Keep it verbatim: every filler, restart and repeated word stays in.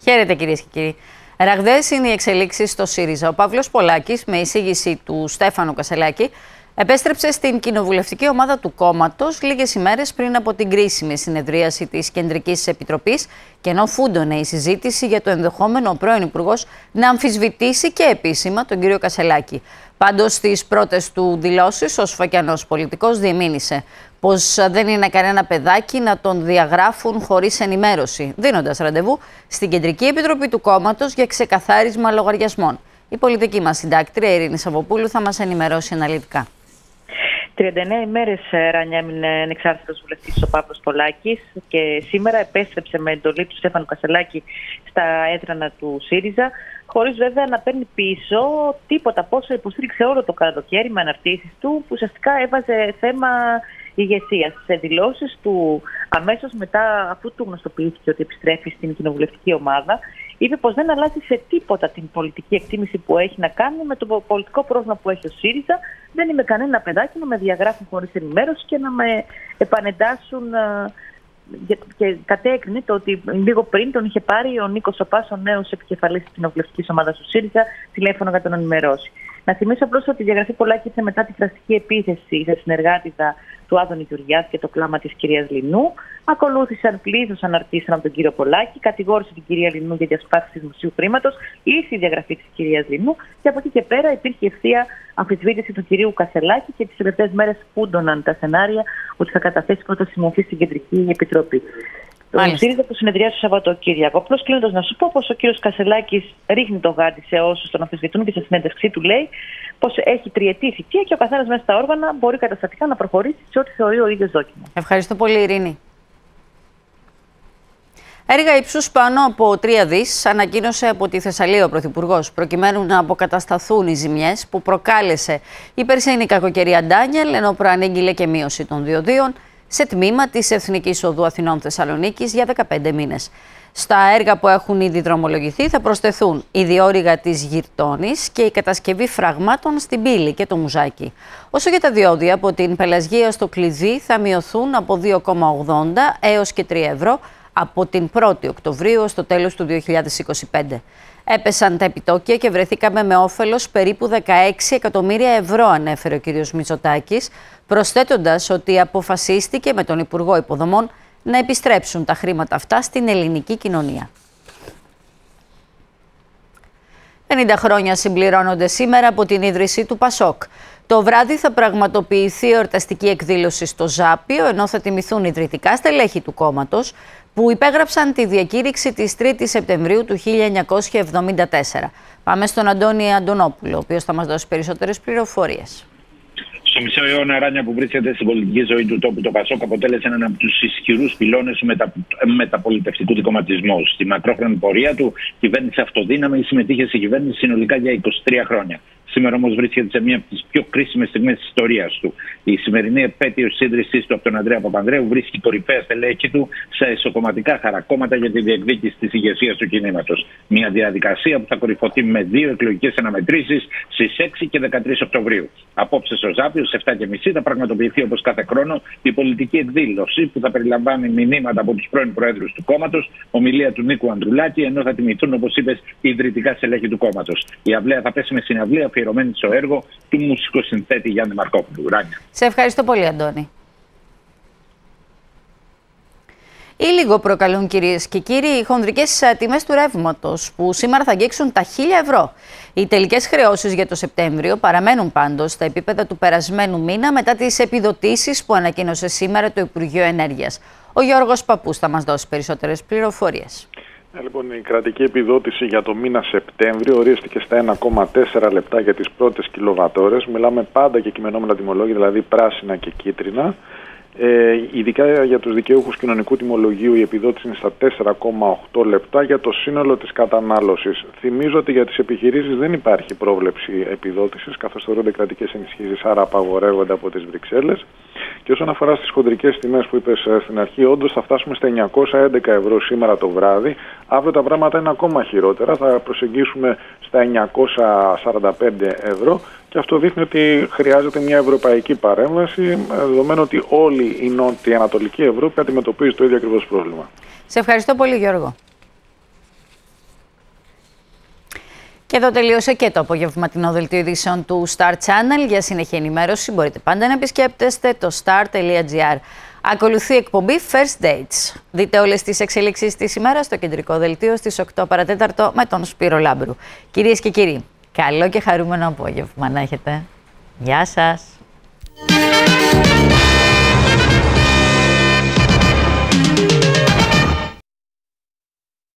Χαίρετε κυρίες και κύριοι. Ραγδαίες είναι οι εξελίξεις στο ΣΥΡΙΖΑ. Ο Παύλος Πολάκης, με εισήγηση του Στέφανου Κασελάκη, επέστρεψε στην κοινοβουλευτική ομάδα του κόμματος λίγες ημέρες πριν από την κρίσιμη συνεδρίαση της Κεντρικής Επιτροπής και ενώ φούντωνε η συζήτηση για το ενδεχόμενο ο πρώην Υπουργός να αμφισβητήσει και επίσημα τον κύριο Κασελάκη. Πάντως, στις πρώτες του δηλώσεις, ο σφακιανός πολιτικός διεμήνυσε πως δεν είναι κανένα παιδάκι να τον διαγράφουν χωρίς ενημέρωση, δίνοντας ραντεβού στην Κεντρική Επιτροπή του κόμματος για ξεκαθάρισμα λογαριασμών. Η πολιτική μας συντάκτρια Ειρήνη Σαββοπούλου θα μας ενημερώσει αναλυτικά. τριάντα εννέα ημέρες, Ράνια, έμεινε ανεξάρτητος βουλευτής ο Παύλος Πολάκης και σήμερα επέστρεψε με εντολή του Στέφανου Κασελάκη στα έδρανα του ΣΥΡΙΖΑ, χωρίς βέβαια να παίρνει πίσω τίποτα, πόσο υποστήριξε όλο το καλοκαίρι με αναρτήσεις του, που ουσιαστικά έβαζε θέμα ηγεσίας. Σε δηλώσεις του αμέσως μετά, αφού του γνωστοποιήθηκε ότι επιστρέφει στην κοινοβουλευτική ομάδα, είπε πως δεν αλλάζει σε τίποτα την πολιτική εκτίμηση που έχει να κάνει με το πολιτικό πρόβλημα που έχει ο ΣΥΡΙΖΑ. Δεν είμαι κανένα παιδάκι να με διαγράφουν χωρίς ενημέρωση και να με επανεντάσσουν. Και κατέκρινε το ότι λίγο πριν τον είχε πάρει ο Νίκος Σοπάς, ο νέος επικεφαλής της κοινοβουλευτικής ομάδας του ΣΥΡΙΖΑ, τηλέφωνο για τον ενημερώσει. Να θυμίσω απλώς ότι η διαγραφή Πολάκη ήρθε μετά τη φραστική επίθεση σε συνεργάτηδα του Άδωνη Γεωργιάδη και το κλάμα της κυρίας Λινού. Ακολούθησαν πλήθος αναρτήσεις από τον κύριο Πολάκη, κατηγόρησε την κυρία Λινού για διασπάθηση δημοσίου χρήματος, ήρθε η διαγραφή της κυρίας Λινού και από εκεί και πέρα υπήρχε ευθεία αμφισβήτηση του κυρίου Κασελάκη και τις τελευταίες μέρες φούντωναν τα σενάρια ότι θα καταθέσει πρόταση μορφή στην Κεντρική Επιτροπή. Το ΣΥΡΙΖΑ που συνεδριάζει το Σαββατοκύριακο. Απλώς κλείνοντας να σου πω πως ο κύριος Κασελάκης ρίχνει το γάντι σε όσους τον αμφισβητούν και σε συνέντευξή του λέει πως έχει τριετή θητεία και ο καθένας μέσα στα όργανα μπορεί καταστατικά να προχωρήσει σε ό,τι θεωρεί ο ίδιος δόκιμο. Ευχαριστώ πολύ, Ειρήνη. Έργα ύψους πάνω από τρία δις ανακοίνωσε από τη Θεσσαλία ο Πρωθυπουργός, προκειμένου να αποκατασταθούν οι ζημιές που προκάλεσε η περσινή κακοκαιρία Ντάνιελ, ενώ προανήγγειλε και μείωση των διοδίων σε τμήμα της Εθνικής Οδού Αθηνών Θεσσαλονίκης για δεκαπέντε μήνες. Στα έργα που έχουν ήδη δρομολογηθεί θα προσθεθούν η διόρυγα της Γυρτώνης και η κατασκευή φραγμάτων στην Πύλη και το Μουζάκι. Όσο για τα διόδια από την Πελασγία στο Κλειδί θα μειωθούν από δύο κόμμα ογδόντα έως και τρία ευρώ από την πρώτη Οκτωβρίου στο τέλος του δύο χιλιάδες είκοσι πέντε. Έπεσαν τα επιτόκια και βρεθήκαμε με όφελος περίπου δεκαέξι εκατομμύρια ευρώ, ανέφερε ο κ. Μητσοτάκης, προσθέτοντας ότι αποφασίστηκε με τον Υπουργό Υποδομών να επιστρέψουν τα χρήματα αυτά στην ελληνική κοινωνία. πενήντα χρόνια συμπληρώνονται σήμερα από την ίδρυση του ΠΑΣΟΚ. Το βράδυ θα πραγματοποιηθεί εορταστική εκδήλωση στο Ζάπιο, ενώ θα τιμηθούν ιδρυτικά στελέχη του κόμματος που υπέγραψαν τη διακήρυξη της τρίτης Σεπτεμβρίου του χίλια εννιακόσια εβδομήντα τέσσερα. Πάμε στον Αντώνη Αντωνόπουλο, ο οποίος θα μας δώσει περισσότερες πληροφορίες. Στο μισό αιώνα, Ράνια, που βρίσκεται στην πολιτική ζωή του τόπου, το ΠΑΣΟΚ αποτέλεσε έναν από τους ισχυρούς πυλώνες του μετα... μεταπολιτευτικού δικομματισμού. Στη μακρόχρονη πορεία του, κυβέρνηση αυτοδύναμη συμμετείχε σε κυβέρνηση συνολικά για είκοσι τρία χρόνια. Σήμερα όμως βρίσκεται σε μία από τις πιο κρίσιμες στιγμές της ιστορίας του. Η σημερινή επέτειος της ίδρυσής του από τον Ανδρέα Παπανδρέου βρίσκει κορυφαία στελέχη του σε εσωκομματικά χαρακόμματα για τη διεκδίκηση της ηγεσίας του κινήματος. Μια διαδικασία που θα κορυφωθεί με δύο εκλογικές αναμετρήσεις στις έξι και δεκατρείς Οκτωβρίου. Απόψε στο Ζάπιο, στις επτά και μισή, θα πραγματοποιηθεί όπως κάθε χρόνο η πολιτική εκδήλωση που θα περιλαμβάνει μηνύματα από τους πρώην προέδρους του κόμματος, ομιλία του Νίκου Ανδρουλάκη, ενώ θα τιμηθούν, όπως είπες, οι ιδρυτικά στελέχη του κόμματος. Η αυλαία θα πέσει με συναυλία αφιερωμένη στο έργο του μουσικοσυνθέτη Γιάννη Μαρκόπουλου. Ράνια. Σε ευχαριστώ πολύ, Αντώνη. Ή λίγο προκαλούν, κυρίες και κύριοι, οι χονδρικές τιμές του ρεύματος, που σήμερα θα αγγίξουν τα χίλια ευρώ. Οι τελικές χρεώσεις για το Σεπτέμβριο παραμένουν πάντως στα επίπεδα του περασμένου μήνα μετά τις επιδοτήσεις που ανακοίνωσε σήμερα το Υπουργείο Ενέργειας. Ο Γιώργος Παππούς θα μας δώσει περισσότερες πληροφορίες. Λοιπόν, η κρατική επιδότηση για το μήνα Σεπτέμβριο ορίστηκε στα ένα κόμμα τέσσερα λεπτά για τις πρώτες κιλοβατόρες. Μιλάμε πάντα για κειμενόμενα τιμολόγια, δηλαδή πράσινα και κίτρινα. Ε, ειδικά για τους δικαιούχους κοινωνικού τιμολογίου η επιδότηση είναι στα τέσσερα κόμμα οκτώ λεπτά για το σύνολο της κατανάλωσης. Θυμίζω ότι για τις επιχειρήσεις δεν υπάρχει πρόβλεψη επιδότησης, καθώς θεωρούνται κρατικές ενισχύσεις, άρα απαγορεύονται από τις Βρυξέλλες. Και όσον αφορά στις χοντρικές τιμές που είπες στην αρχή, όντως θα φτάσουμε στα εννιακόσια έντεκα ευρώ σήμερα το βράδυ. Αύριο τα πράγματα είναι ακόμα χειρότερα, θα προσεγγίσουμε στα εννιακόσια σαράντα πέντε ευρώ. Και αυτό δείχνει ότι χρειάζεται μια ευρωπαϊκή παρέμβαση, δεδομένου ότι όλη η νότια Ανατολική Ευρώπη αντιμετωπίζει το ίδιο ακριβώς πρόβλημα. Σε ευχαριστώ πολύ, Γιώργο. Και εδώ τελείωσε και το απογευματινό δελτίο ειδήσεων του Star Channel. Για συνεχή ενημέρωση μπορείτε πάντα να επισκέπτεστε το star τελεία gr. Ακολουθεί η εκπομπή First Dates. Δείτε όλες τις εξελίξεις της ημέρας στο κεντρικό δελτίο στις οκτώ παρά τέταρτο με τον Σπύρο Λάμπρου. Κυρίες και κύριοι, καλό και χαρούμενο απόγευμα να έχετε. Γεια σας!